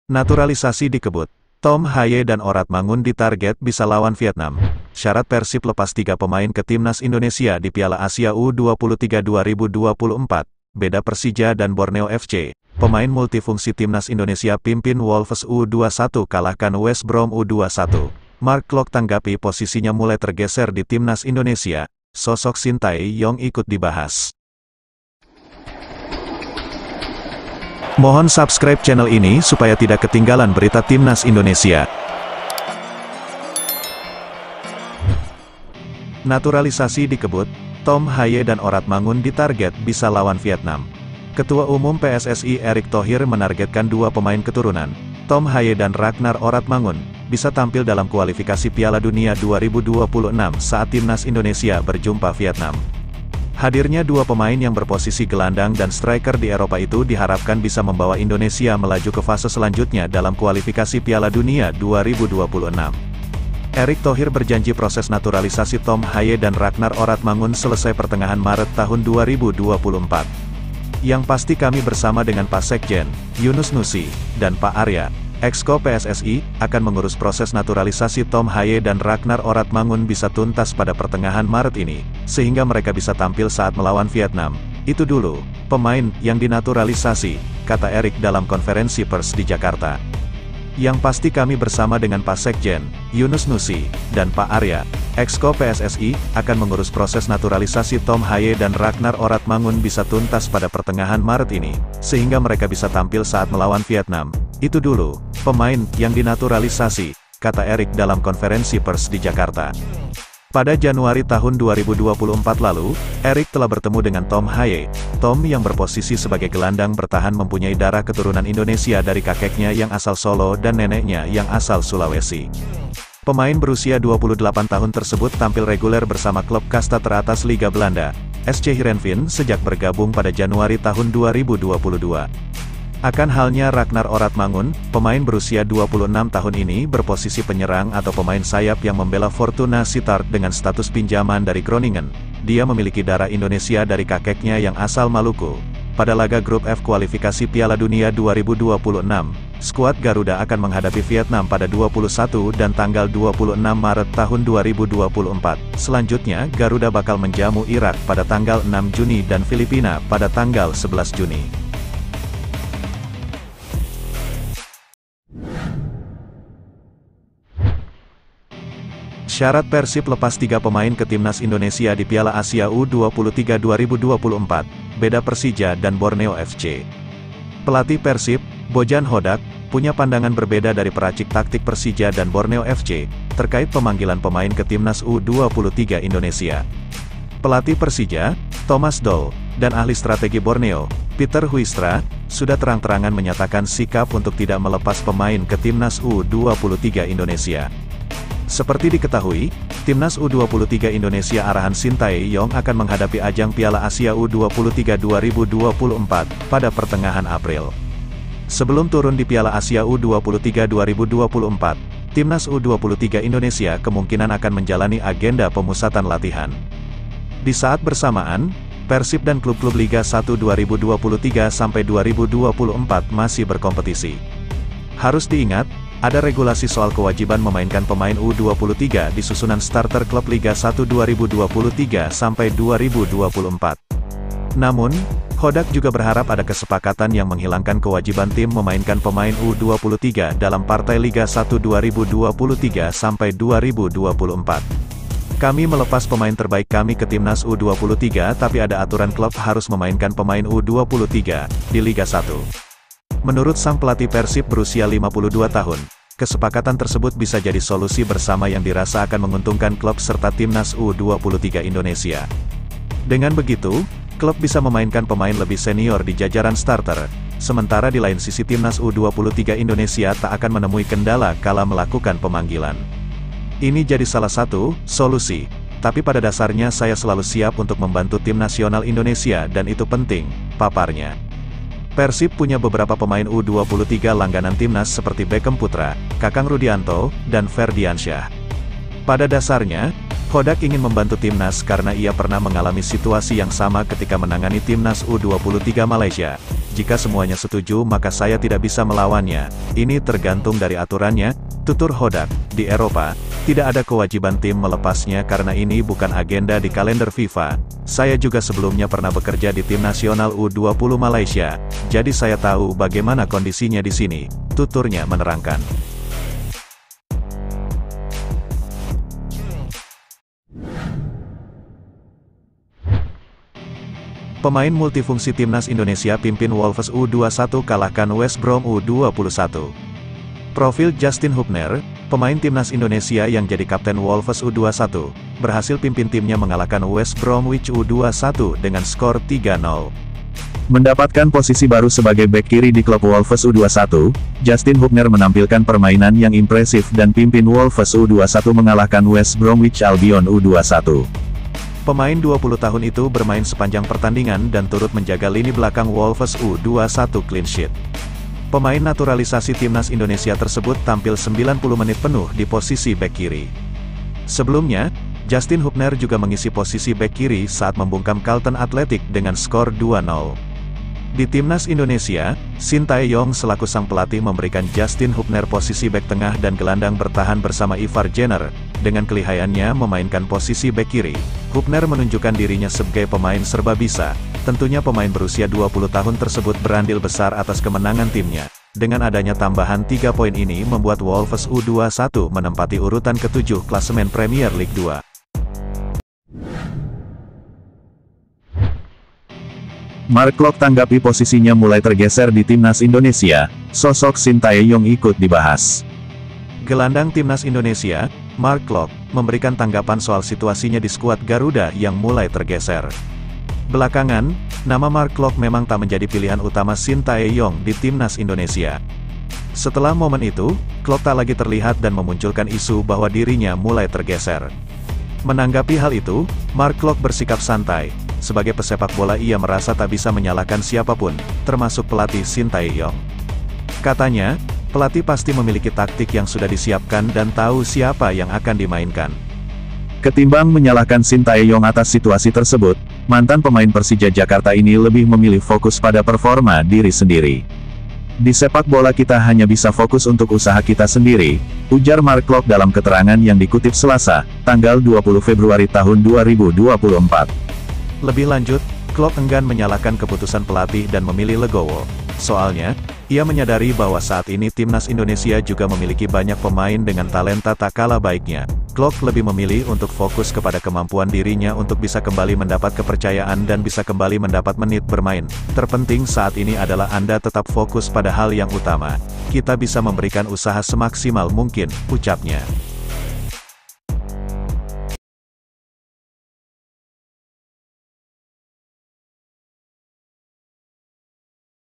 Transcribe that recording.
Naturalisasi dikebut. Tom Haye dan Orat Mangun ditarget bisa lawan Vietnam. Syarat Persib lepas 3 pemain ke Timnas Indonesia di Piala Asia U23 2024. Beda Persija dan Borneo FC. Pemain multifungsi Timnas Indonesia pimpin Wolves U21 kalahkan West Brom U21. Mark Klok tanggapi posisinya mulai tergeser di Timnas Indonesia. Sosok Sintayong ikut dibahas. Mohon subscribe channel ini supaya tidak ketinggalan berita Timnas Indonesia. Naturalisasi dikebut, Tom Haye dan Orat Mangun ditarget bisa lawan Vietnam. Ketua Umum PSSI Erick Thohir menargetkan 2 pemain keturunan, Tom Haye dan Ragnar Orat Mangun, bisa tampil dalam kualifikasi Piala Dunia 2026 saat Timnas Indonesia berjumpa Vietnam. Hadirnya 2 pemain yang berposisi gelandang dan striker di Eropa itu diharapkan bisa membawa Indonesia melaju ke fase selanjutnya dalam kualifikasi Piala Dunia 2026. Erick Thohir berjanji proses naturalisasi Tom Haye dan Ragnar Orat Mangun selesai pertengahan Maret tahun 2024. Yang pasti kami bersama dengan Pak Sekjen, Yunus Nusi, dan Pak Arya, Exco PSSI, akan mengurus proses naturalisasi Tom Haye dan Ragnar Orat Mangun bisa tuntas pada pertengahan Maret ini, sehingga mereka bisa tampil saat melawan Vietnam. Itu dulu, pemain yang dinaturalisasi, kata Erick dalam konferensi pers di Jakarta. Yang pasti kami bersama dengan Pak Sekjen, Yunus Nusi, dan Pak Arya, Exco PSSI, akan mengurus proses naturalisasi Tom Haye dan Ragnar Orat Mangun bisa tuntas pada pertengahan Maret ini, sehingga mereka bisa tampil saat melawan Vietnam. Itu dulu, pemain yang dinaturalisasi, kata Erick dalam konferensi pers di Jakarta. Pada Januari tahun 2024 lalu, Erick telah bertemu dengan Tom Haye. Tom yang berposisi sebagai gelandang bertahan mempunyai darah keturunan Indonesia dari kakeknya yang asal Solo dan neneknya yang asal Sulawesi. Pemain berusia 28 tahun tersebut tampil reguler bersama klub kasta teratas Liga Belanda, SC Heerenveen sejak bergabung pada Januari tahun 2022. Akan halnya Ragnar Orat Mangun, pemain berusia 26 tahun ini berposisi penyerang atau pemain sayap yang membela Fortuna Sittard dengan status pinjaman dari Groningen. Dia memiliki darah Indonesia dari kakeknya yang asal Maluku. Pada laga grup F kualifikasi Piala Dunia 2026, skuad Garuda akan menghadapi Vietnam pada 21 dan tanggal 26 Maret tahun 2024. Selanjutnya, Garuda bakal menjamu Irak pada tanggal 6 Juni dan Filipina pada tanggal 11 Juni. Syarat Persib lepas 3 pemain ke Timnas Indonesia di Piala Asia U23 2024, beda Persija dan Borneo FC. Pelatih Persib, Bojan Hodak, punya pandangan berbeda dari peracik taktik Persija dan Borneo FC, terkait pemanggilan pemain ke Timnas U23 Indonesia. Pelatih Persija, Thomas Doll, dan ahli strategi Borneo, Peter Huistra, sudah terang-terangan menyatakan sikap untuk tidak melepas pemain ke Timnas U23 Indonesia. Seperti diketahui, Timnas U23 Indonesia arahan Sintayong akan menghadapi ajang Piala Asia U23 2024 pada pertengahan April. Sebelum turun di Piala Asia U23 2024, Timnas U23 Indonesia kemungkinan akan menjalani agenda pemusatan latihan. Di saat bersamaan, Persib dan klub-klub Liga 1 2023 sampai 2024 masih berkompetisi. Harus diingat, ada regulasi soal kewajiban memainkan pemain U23 di susunan starter klub Liga 1 2023 sampai 2024. Namun, Hodak juga berharap ada kesepakatan yang menghilangkan kewajiban tim memainkan pemain U23 dalam partai Liga 1 2023 sampai 2024. Kami melepas pemain terbaik kami ke Timnas U23 tapi ada aturan klub harus memainkan pemain U23 di Liga 1. Menurut sang pelatih Persib berusia 52 tahun, kesepakatan tersebut bisa jadi solusi bersama yang dirasa akan menguntungkan klub serta Timnas U23 Indonesia. Dengan begitu, klub bisa memainkan pemain lebih senior di jajaran starter, sementara di lain sisi Timnas U23 Indonesia tak akan menemui kendala kala melakukan pemanggilan. Ini jadi salah satu solusi, tapi pada dasarnya saya selalu siap untuk membantu tim nasional Indonesia dan itu penting, paparnya. Persib punya beberapa pemain U23 langganan timnas seperti Beckham Putra, Kakang Rudianto, dan Ferdiansyah. Pada dasarnya, Hodak ingin membantu timnas karena ia pernah mengalami situasi yang sama ketika menangani timnas U23 Malaysia. Jika semuanya setuju maka saya tidak bisa melawannya. Ini tergantung dari aturannya, tutur Hodak. Di Eropa, tidak ada kewajiban tim melepasnya karena ini bukan agenda di kalender FIFA. Saya juga sebelumnya pernah bekerja di tim nasional U20 Malaysia, jadi saya tahu bagaimana kondisinya di sini, tuturnya menerangkan. Pemain multifungsi timnas Indonesia pimpin Wolves U21 kalahkan West Brom U21. Profil Justin Hubner, pemain timnas Indonesia yang jadi kapten Wolves U21, berhasil pimpin timnya mengalahkan West Bromwich U21 dengan skor 3-0. Mendapatkan posisi baru sebagai bek kiri di klub Wolves U21, Justin Hubner menampilkan permainan yang impresif dan pimpin Wolves U21 mengalahkan West Bromwich Albion U21. Pemain 20 tahun itu bermain sepanjang pertandingan dan turut menjaga lini belakang Wolves U21 clean sheet. Pemain naturalisasi timnas Indonesia tersebut tampil 90 menit penuh di posisi bek kiri. Sebelumnya, Justin Hubner juga mengisi posisi bek kiri saat membungkam Carlton Athletic dengan skor 2-0. Di timnas Indonesia, Shin Tae-yong selaku sang pelatih memberikan Justin Hubner posisi bek tengah dan gelandang bertahan bersama Ivar Jenner. Dengan kelihayannya memainkan posisi bek kiri, Hubner menunjukkan dirinya sebagai pemain serba bisa. Tentunya pemain berusia 20 tahun tersebut berandil besar atas kemenangan timnya. Dengan adanya tambahan 3 poin ini membuat Wolves U21 menempati urutan ke-7 klasemen Premier League 2. Mark Klok tanggapi posisinya mulai tergeser di timnas Indonesia, sosok Shin Tae-yong ikut dibahas. Gelandang timnas Indonesia, Mark Klok, memberikan tanggapan soal situasinya di skuad Garuda yang mulai tergeser. Belakangan, nama Mark Klok memang tak menjadi pilihan utama Shin Tae-yong di timnas Indonesia. Setelah momen itu, Klok tak lagi terlihat dan memunculkan isu bahwa dirinya mulai tergeser. Menanggapi hal itu, Mark Klok bersikap santai. Sebagai pesepak bola ia merasa tak bisa menyalahkan siapapun, termasuk pelatih Shin Tae-yong. Katanya, pelatih pasti memiliki taktik yang sudah disiapkan dan tahu siapa yang akan dimainkan. Ketimbang menyalahkan Shin Tae-yong atas situasi tersebut, mantan pemain Persija Jakarta ini lebih memilih fokus pada performa diri sendiri. Di sepak bola kita hanya bisa fokus untuk usaha kita sendiri, ujar Mark Klok dalam keterangan yang dikutip Selasa, tanggal 20 Februari tahun 2024. Lebih lanjut, Klok enggan menyalahkan keputusan pelatih dan memilih legowo. Soalnya, ia menyadari bahwa saat ini timnas Indonesia juga memiliki banyak pemain dengan talenta tak kalah baiknya. Klok lebih memilih untuk fokus kepada kemampuan dirinya untuk bisa kembali mendapat kepercayaan dan bisa kembali mendapat menit bermain. Terpenting saat ini adalah Anda tetap fokus pada hal yang utama. Kita bisa memberikan usaha semaksimal mungkin, ucapnya.